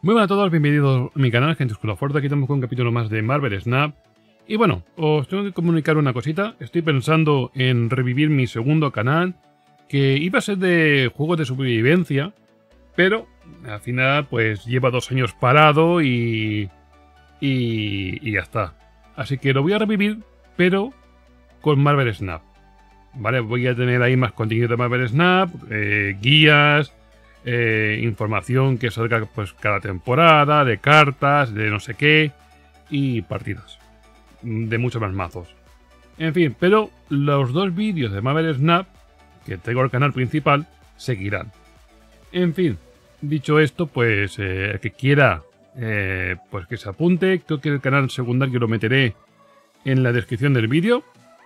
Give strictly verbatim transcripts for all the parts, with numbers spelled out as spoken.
Muy buenas a todos, bienvenidos a mi canal, gente oscura fuerte. Aquí estamos con un capítulo más de Marvel Snap. Y bueno, os tengo que comunicar una cosita. Estoy pensando en revivir mi segundo canal, que iba a ser de juegos de supervivencia, pero al final pues lleva dos años parado y, y, y ya está. Así que lo voy a revivir, pero con Marvel Snap. Vale, voy a tener ahí más contenido de Marvel Snap, eh, guías, eh, información que salga pues cada temporada, de cartas, de no sé qué, y partidas de muchos más mazos. En fin, pero los dos vídeos de Marvel Snap que tengo al canal principal seguirán. En fin, dicho esto, pues eh, el que quiera eh, pues que se apunte. Creo que el canal secundario lo meteré en la descripción del vídeo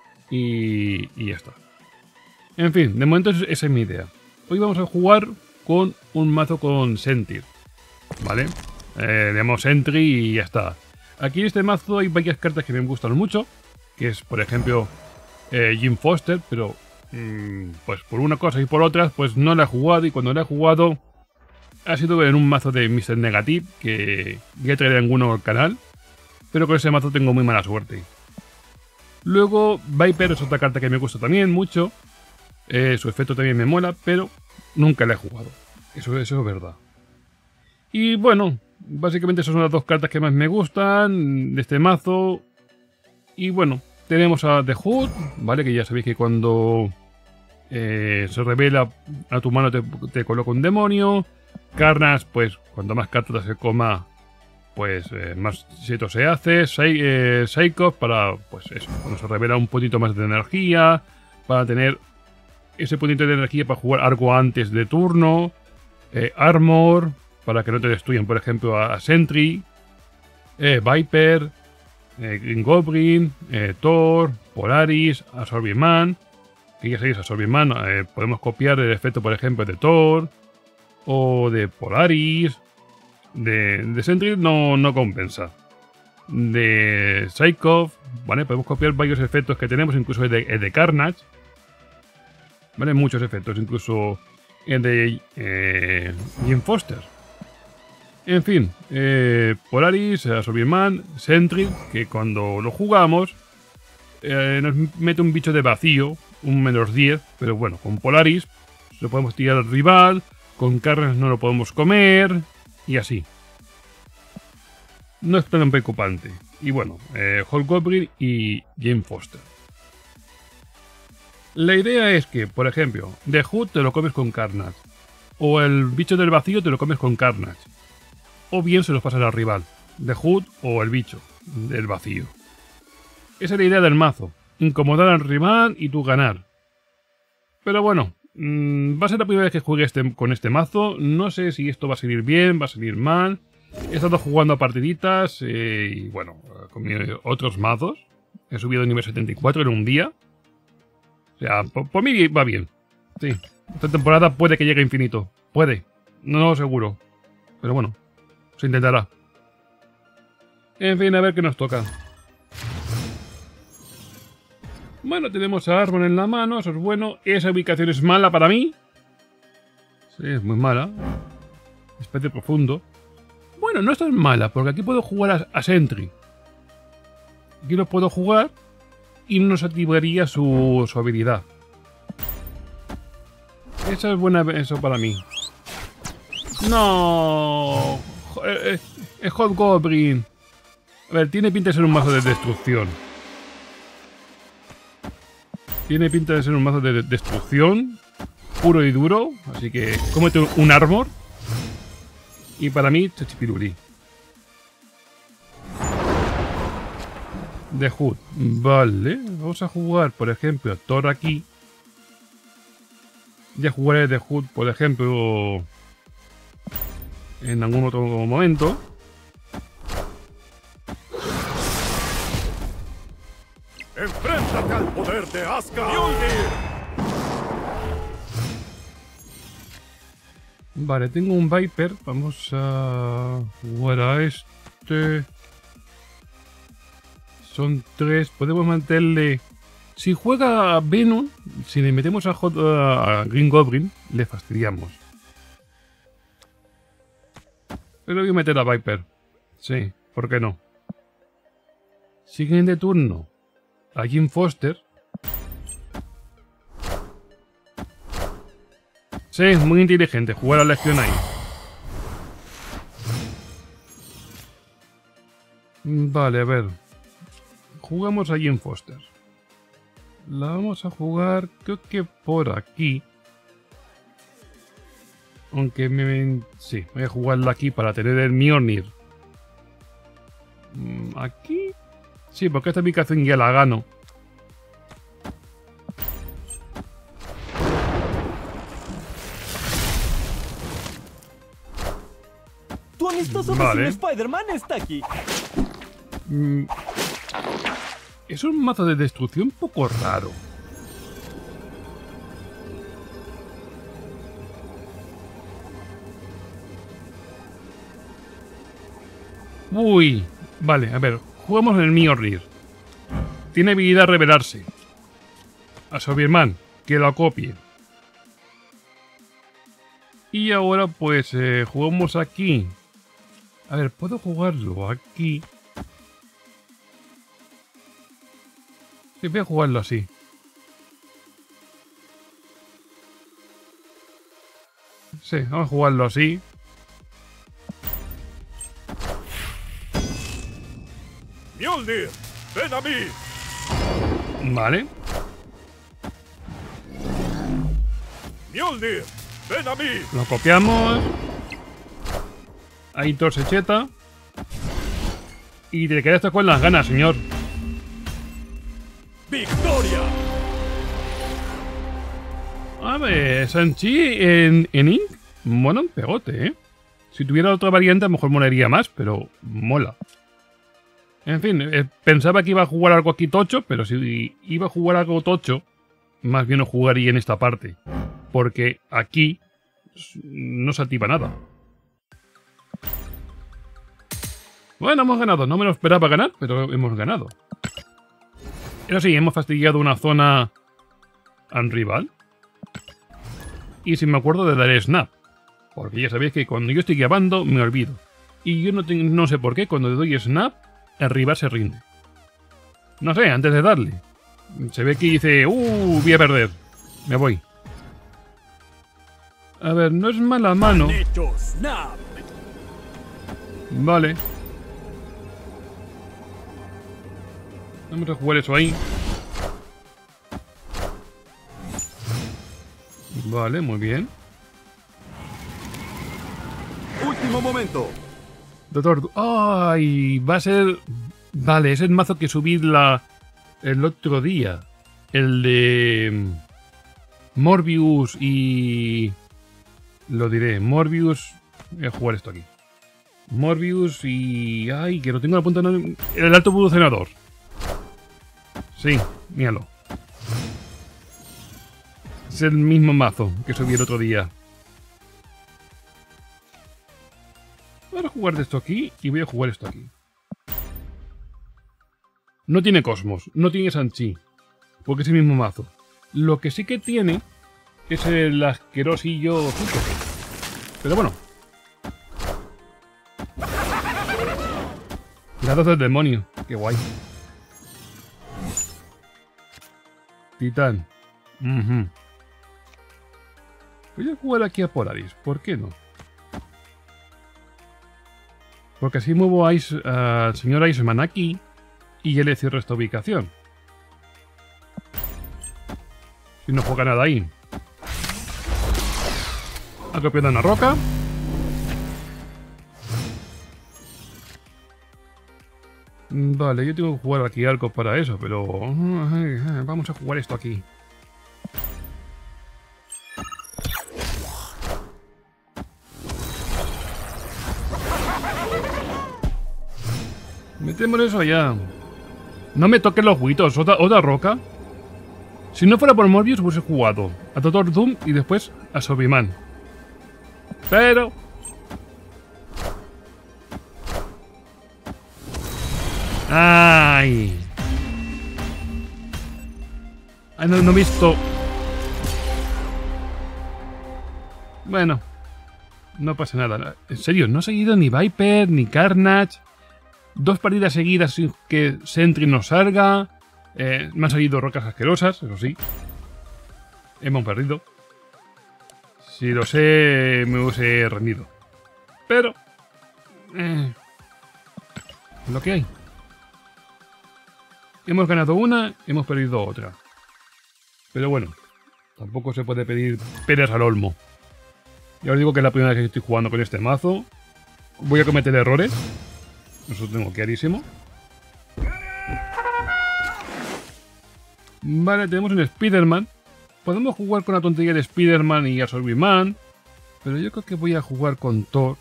y, y ya está. En fin, de momento esa es mi idea. Hoy vamos a jugar con un mazo con Sentry, ¿vale? Eh, le damos Sentry y ya está. Aquí en este mazo hay varias cartas que me gustan mucho, que es, por ejemplo, eh, Jim Foster, pero mmm, pues por una cosa y por otras, pues no la he jugado, y cuando la he jugado ha sido en un mazo de míster Negative, que ya traeré alguno al canal, pero con ese mazo tengo muy mala suerte. Luego, Viper es otra carta que me gusta también mucho, eh, su efecto también me mola, pero nunca la he jugado, eso, eso es verdad. Y bueno, básicamente esas son las dos cartas que más me gustan de este mazo. Y bueno, tenemos a The Hood, ¿vale? Que ya sabéis que cuando eh, se revela a tu mano te, te coloca un demonio. Carnage, pues cuanto más cartas se coma, pues eh, más seto se hace. Eh, Psycho, para, pues eso, cuando se revela un poquito más de energía, para tener ese puntito de energía para jugar algo antes de turno. Eh, Armor, para que no te destruyan, por ejemplo, a, a Sentry. Eh, Viper, eh, Green Goblin, eh, Thor, Polaris, Absorbing Man. Que ya sabéis, Absorbing Man, eh, podemos copiar el efecto, por ejemplo, de Thor o de Polaris. De, de Sentry no, no compensa. De Psycho, ¿vale? Podemos copiar varios efectos que tenemos, incluso el de, el de Carnage. ¿Vale? Muchos efectos, incluso el de eh, Jim Foster. En fin, eh, Polaris, Absorbing Man, Sentry, que cuando lo jugamos eh, nos mete un bicho de vacío, un menos diez, pero bueno, con Polaris lo podemos tirar al rival, con Carnage no lo podemos comer, y así. No es tan preocupante. Y bueno, eh, Hulk Goblin y Jim Foster. La idea es que, por ejemplo, The Hood te lo comes con Carnage, o el bicho del vacío te lo comes con Carnage, o bien se los pasas al rival, The Hood o el bicho del vacío. Esa es la idea del mazo, incomodar al rival y tú ganar. Pero bueno, mmm, va a ser la primera vez que juegue este, con este mazo. No sé si esto va a salir bien, va a salir mal. He estado jugando a partiditas eh, y bueno, con otros mazos. He subido a nivel setenta y cuatro en un día. O sea, por, por mí va bien. Sí, esta temporada puede que llegue a infinito. Puede, no lo seguro. Pero bueno, se intentará. En fin, a ver qué nos toca. Bueno, tenemos a Arbor en la mano, eso es bueno. Esa ubicación es mala para mí. Sí, es muy mala. Espacio profundo. Bueno, no es tan mala, porque aquí puedo jugar a, a Sentry. Aquí lo puedo jugar y nos activaría su, su habilidad. Esa es buena, eso para mí. ¡No! Es, es Hulk Goblin. A ver, tiene pinta de ser un mazo de destrucción. Tiene pinta de ser un mazo de destrucción puro y duro. Así que cómete un armor. Y para mí, chachipiruli. The Hood. Vale. Vamos a jugar, por ejemplo, Thor aquí. Ya jugaré The Hood, por ejemplo, en algún otro momento. ¡Enfréntate al poder de Asgard! Vale, tengo un Viper. Vamos a jugar a este. Son tres. Podemos mantenerle. Si juega a Venom, si le metemos a, Hot, a Green Goblin, le fastidiamos. Pero voy a meter a Viper. Sí, ¿por qué no? Siguiente turno. A Jim Foster. Sí, muy inteligente jugar a la Legión ahí. Vale, a ver. Jugamos a Jim Foster. La vamos a jugar, creo que por aquí. Aunque me... Sí, voy a jugarla aquí para tener el Mjolnir. ¿Aquí? Sí, porque esta ubicación ya la gano. Tu amistoso Vale. vecino Spider-Man está aquí. Mm. Es un mazo de destrucción un poco raro. Uy, vale, a ver, jugamos en el Mjolnir. Tiene habilidad a revelarse. A Sobierman, que lo copie. Y ahora pues eh, jugamos aquí. A ver, ¿puedo jugarlo aquí? Sí, voy a jugarlo así. Sí, vamos a jugarlo así. Mjolnir, ven a mí. Vale. Mjolnir, ven a mí. Lo copiamos. Ahí Thor se cheta. Y te quedaste con las ganas, señor. ¡Victoria! A ver, Shang-Chi en, en Ink mola un pegote, ¿eh? Si tuviera otra variante a lo mejor molaría más, pero mola. En fin, eh, pensaba que iba a jugar algo aquí tocho, pero si iba a jugar algo tocho, más bien lo jugaría en esta parte. Porque aquí no se activa nada. Bueno, hemos ganado. No me lo esperaba ganar, pero hemos ganado. Eso sí, hemos fastidiado una zona a un rival. Y si me acuerdo de dar snap. Porque ya sabéis que cuando yo estoy grabando me olvido. Y yo no, te, no sé por qué, cuando le doy snap, el rival se rinde. No sé, antes de darle. Se ve que dice, uh, voy a perder. Me voy. A ver, no es mala mano. Han hecho snap. Vale. Vamos a jugar eso ahí. Vale, muy bien. Último momento. Doctor... ¡Ay! Va a ser... Vale, es el mazo que subí la... el otro día. El de... Morbius y... Lo diré. Morbius... Voy a jugar esto aquí. Morbius y... ¡Ay! Que lo tengo en la punta... El alto evolucionador. Sí, míralo. Es el mismo mazo que subí el otro día. Voy a jugar de esto aquí y voy a jugar esto aquí. No tiene Cosmos, no tiene Shang-Chi, porque es el mismo mazo. Lo que sí que tiene es el asquerosillo Zuko. Pero bueno. Grados del demonio, qué guay. Titán. Uh-huh. Voy a jugar aquí a Polaris, ¿por qué no? Porque así muevo a Ice, uh, al señor Iceman aquí y ya le cierro esta ubicación. Si no juega nada ahí. Ha copiado una roca. Vale, yo tengo que jugar aquí algo para eso, pero... Vamos a jugar esto aquí. Metemos eso allá. No me toquen los huitos. ¿Otra, otra roca? Si no fuera por Morbius hubiese jugado a Doctor Doom y después a Sobieman. Pero... ¡Ay! Ay, no, no he visto... Bueno. No pasa nada. En serio, no he seguido ni Viper, ni Carnage. Dos partidas seguidas sin que Sentry nos salga. Eh, me han salido rocas asquerosas, eso sí. Hemos perdido. Si lo sé, me hubiese rendido. Pero... Eh, lo que hay. Hemos ganado una, hemos perdido otra. Pero bueno, tampoco se puede pedir peras al olmo. Ya os digo que es la primera vez que estoy jugando con este mazo. Voy a cometer errores. Eso lo tengo clarísimo. Vale, tenemos un Spider-Man. Podemos jugar con la tontería de Spider-Man y Absorbiman. Pero yo creo que voy a jugar con Thor.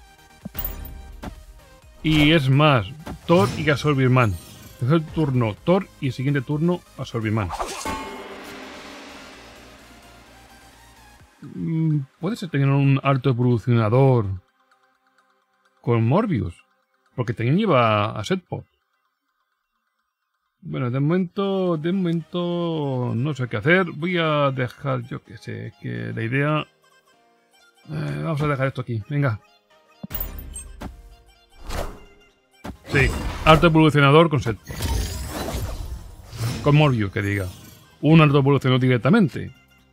Y es más, Thor y Absorbiman. Tercer turno Thor y el siguiente turno Absorbiman. Puede ser tener un alto evolucionador con Morbius. Porque también lleva a Setpot. Bueno, de momento, de momento no sé qué hacer. Voy a dejar, yo que sé, que la idea... Eh, vamos a dejar esto aquí, venga. Sí, alto evolucionador con Setpot. Con Morbius, que diga. Un alto evolucionador directamente.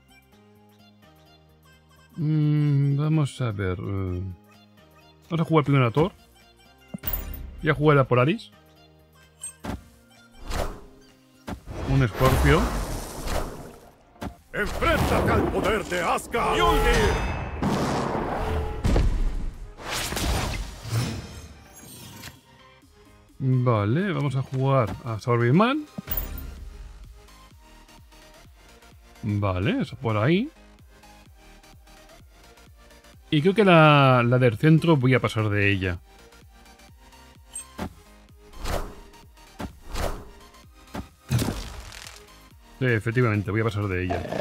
Mm, vamos a ver. Uh, vamos a jugar primero a Thor. Voy a jugar a Polaris. Un Scorpio. ¡Enfréntate al poder de Asuka! ¡Mjolnir! Vale, vamos a jugar a Absorbiman. Vale, eso por ahí. Y creo que la, la del centro voy a pasar de ella. Sí, efectivamente, voy a pasar de ella.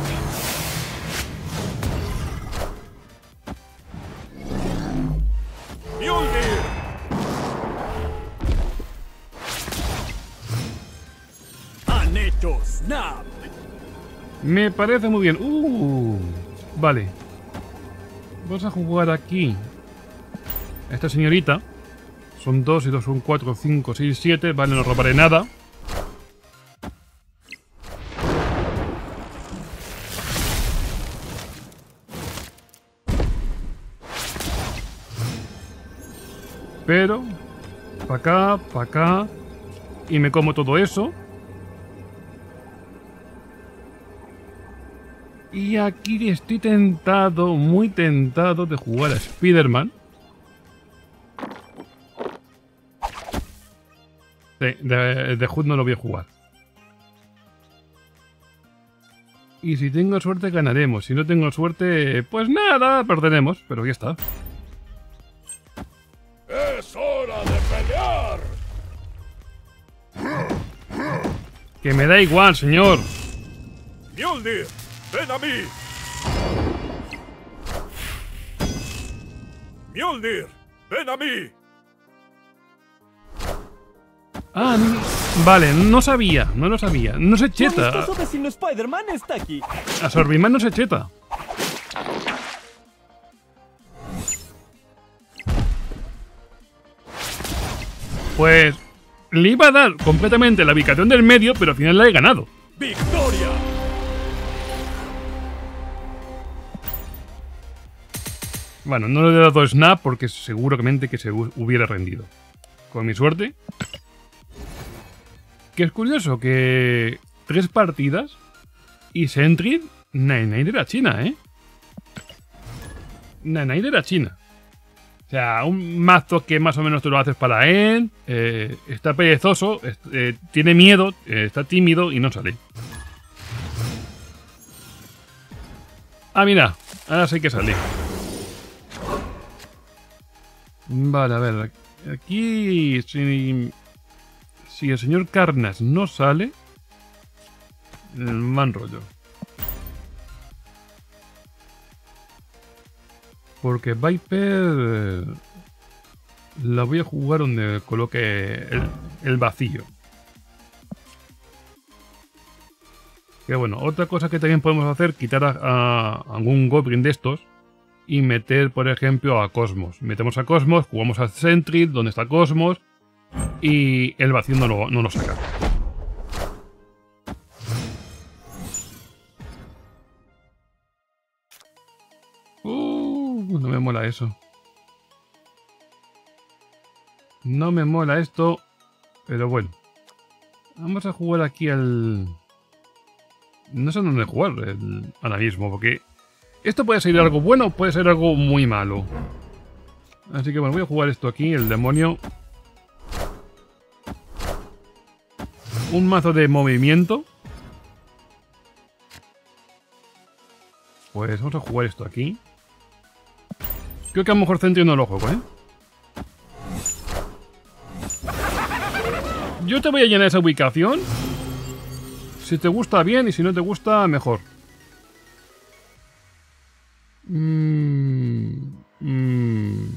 ¡Mjolnir! Han hecho snap. Me parece muy bien. Uh, vale. Vamos a jugar aquí. Esta señorita. Son dos y dos son cuatro, cinco, seis, siete. Vale, no robaré nada. Pero, para acá, para acá, y me como todo eso. Y aquí estoy tentado, muy tentado de jugar a Spider-Man. Sí, de, de Hood no lo voy a jugar. Y si tengo suerte ganaremos, si no tengo suerte, pues nada, perderemos, pero ya está. ¡Es hora de pelear! Que me da igual, señor. ¡Mjolnir! ¡Ven a mí! ¡Mjolnir! ¡Ven a mí! Ah, vale, no sabía, no lo sabía. No se Tu cheta. amistoso vecino Spider-Man está aquí. Absorbiman no se cheta. Pues le iba a dar completamente la ubicación del medio, pero al final la he ganado. ¡Victoria! Bueno, no le he dado snap porque seguramente que se hubiera rendido. Con mi suerte. Que es curioso que tres partidas y Sentry, Nine de la China, ¿eh? Nine de la China. O sea, un mazo que más o menos tú lo haces para él, eh, está perezoso, eh, tiene miedo, eh, está tímido y no sale. Ah, mira, ahora sí que sale. Vale, a ver, aquí si, si el señor Carnage no sale, mal rollo. Porque Viper la voy a jugar donde coloque el, el vacío. Que bueno, otra cosa que también podemos hacer, quitar a, a algún Goblin de estos y meter, por ejemplo, a Cosmos. Metemos a Cosmos, jugamos a Sentry, donde está Cosmos, y el vacío no lo, no lo saca. Uh, no me mola eso. No me mola esto, pero bueno. Vamos a jugar aquí al... No sé dónde jugar el... ahora mismo, porque esto puede ser algo bueno o puede ser algo muy malo. Así que bueno, voy a jugar esto aquí, el demonio. Un mazo de movimiento. Pues vamos a jugar esto aquí. Creo que a lo mejor Sentry no lo juego, ¿eh? Yo te voy a llenar esa ubicación. Si te gusta, bien, y si no te gusta, mejor. Mm, mm.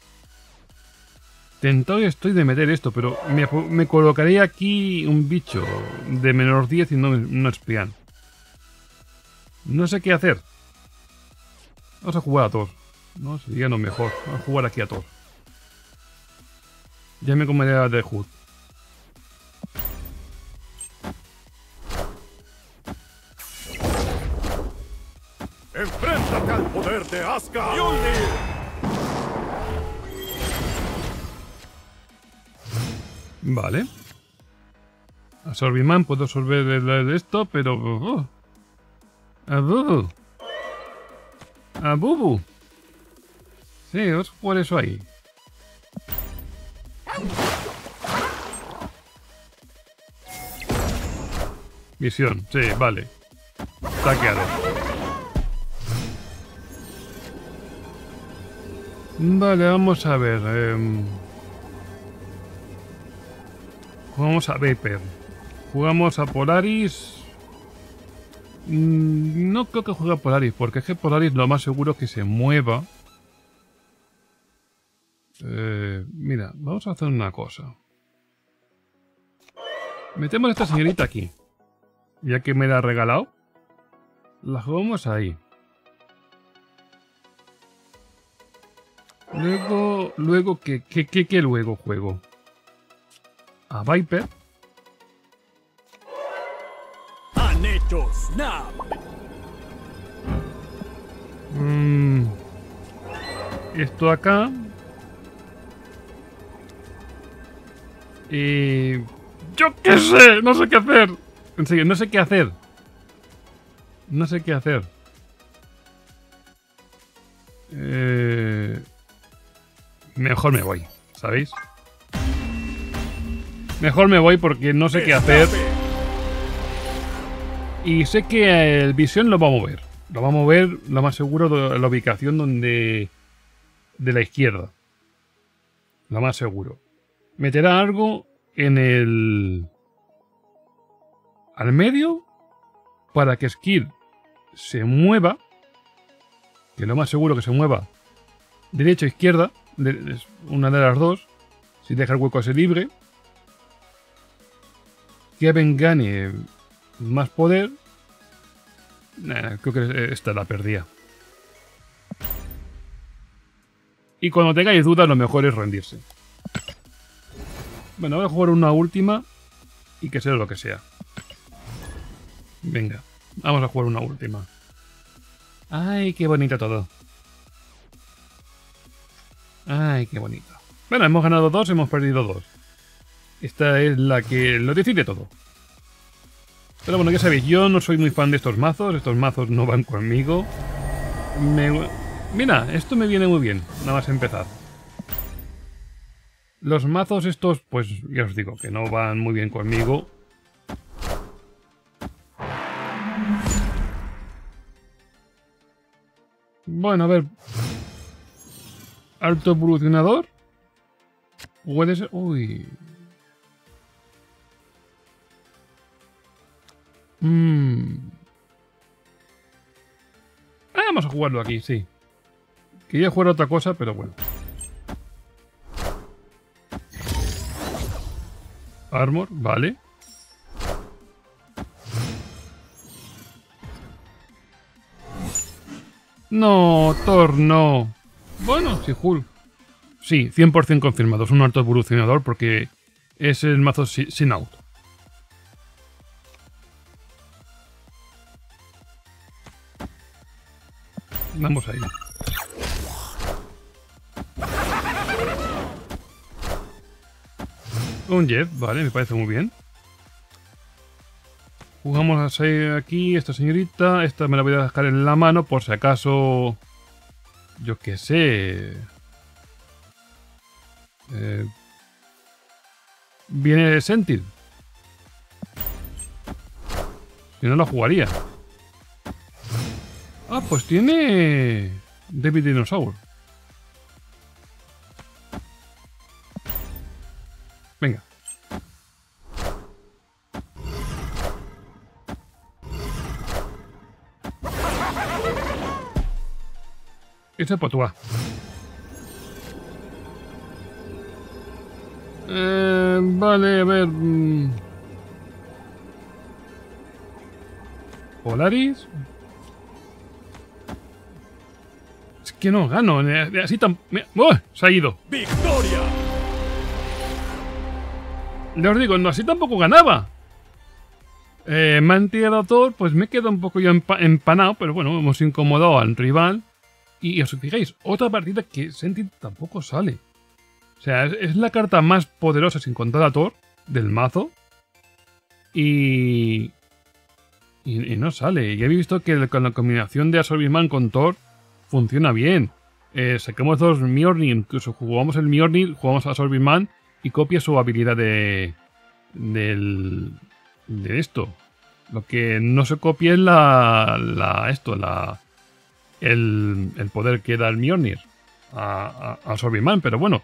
Tentado estoy de meter esto, pero me, me colocaré aquí un bicho de menos diez y no, no espian. No sé qué hacer. Vamos a jugar a todos. No, sería lo mejor. Vamos a jugar aquí a todos. Ya me comeré a The Hood. ¡Enfréntate al poder de Asuka! ¡Mjolnir! Vale. A Sorbiman puedo absorber el, el esto, pero... Uh, a Bubu. A Bubu. Sí, vamos a jugar eso ahí. Visión, sí, vale. Taqueado. Vale, vamos a ver. Eh, jugamos a Viper. Jugamos a Polaris. Mm, no creo que juegue a Polaris, porque es que Polaris lo más seguro es que se mueva. Eh, mira, vamos a hacer una cosa. Metemos a esta señorita aquí. Ya que me la ha regalado. La jugamos ahí. Luego, luego, ¿qué, qué, qué, qué luego juego? A Viper. Han hecho snap. Mm, esto acá. Y... ¡yo qué sé! No sé qué hacer. En serio, no sé qué hacer. No sé qué hacer. Eh... Mejor me voy, ¿sabéis? Mejor me voy porque no sé qué hacer. Y sé que el Visión lo va a mover. Lo va a mover, lo más seguro, de la ubicación donde... de la izquierda. Lo más seguro. Meterá algo en el... al medio para que Skill se mueva. Que lo más seguro que se mueva derecha o izquierda. De, una de las dos. Si deja el hueco ese libre. Que Eben gane más poder. Nah, creo que esta la perdía. Y cuando tengáis dudas, lo mejor es rendirse. Bueno, voy a jugar una última. Y que sea lo que sea. Venga, vamos a jugar una última. Ay, qué bonito todo. Ay, qué bonito. Bueno, hemos ganado dos, hemos perdido dos. Esta es la que lo decide todo. Pero bueno, ya sabéis, yo no soy muy fan de estos mazos. Estos mazos no van conmigo. Me... Mira, esto me viene muy bien, nada más empezar. Los mazos estos, pues ya os digo, que no van muy bien conmigo. Bueno, a ver. Alto evolucionador. Puede ser... Uy. Mm. Ah, vamos a jugarlo aquí, sí. Quería jugar otra cosa, pero bueno. Armor, vale. No, Thor, no. Bueno, sí, Hulk. Sí, cien por cien confirmado. Es un alto evolucionador porque es el mazo si- sin auto. Vamos ahí. Un Jet, vale, me parece muy bien. Jugamos a seis aquí, esta señorita. Esta me la voy a dejar en la mano por si acaso... Yo qué sé... Eh, viene Sentinel. Si no, la jugaría. Ah, pues tiene... David Dinosaur. Venga. Ese Potúa. Eh, vale, a ver... mm. Polaris... Es que no gano, eh, así tan... me- ¡Oh! Se ha ido. ¡Victoria! Ya os digo, no, así tampoco ganaba. Eh, me han tirado a Thor, pues me quedo un poco ya empa- empanado, pero bueno, hemos incomodado al rival. Y os fijáis, otra partida que Sentinel tampoco sale. O sea, es, es la carta más poderosa sin contar a Thor del mazo. Y... Y, y no sale. Y he visto que el- con la combinación de Absorbing con Thor funciona bien. Eh, sacamos dos Mjolnir, incluso jugamos el Mjolnir, jugamos a Absorbing Man y copia su habilidad de... del... de esto. Lo que no se copia es la... la esto, la... El, el poder que da el Mjolnir a, a, a Absorbing Man, pero bueno.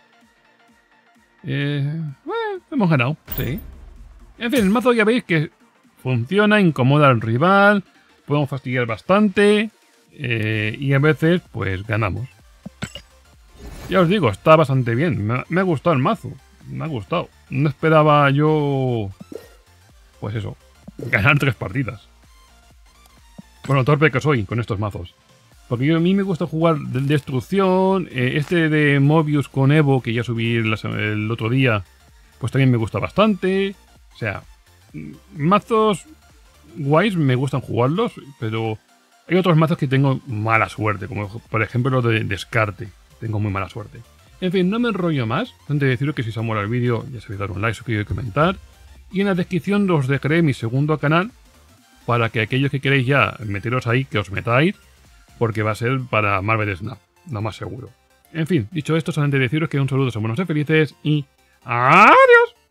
Eh, bueno, hemos ganado, sí. En fin, el mazo ya veis que funciona, incomoda al rival, podemos fastidiar bastante eh, y a veces pues ganamos. Ya os digo, está bastante bien, me, me ha gustado el mazo, me ha gustado. No esperaba yo, pues eso, ganar tres partidas. Bueno, torpe que soy con estos mazos. Porque yo, a mí me gusta jugar de destrucción. Eh, este de Mobius con Evo, que ya subí la, el otro día, pues también me gusta bastante. O sea, mazos guays me gustan jugarlos, pero hay otros mazos que tengo mala suerte, como por ejemplo los de descarte. Tengo muy mala suerte. En fin, no me enrollo más. Antes de deciros que si os ha molado el vídeo, ya sabéis, dar un like, suscribir y comentar. Y en la descripción os dejaré mi segundo canal, para que aquellos que queréis ya meteros ahí, que os metáis, porque va a ser para Marvel Snap, lo más seguro. En fin, dicho esto, solamente deciros que un saludo, son buenos y felices y ¡adiós!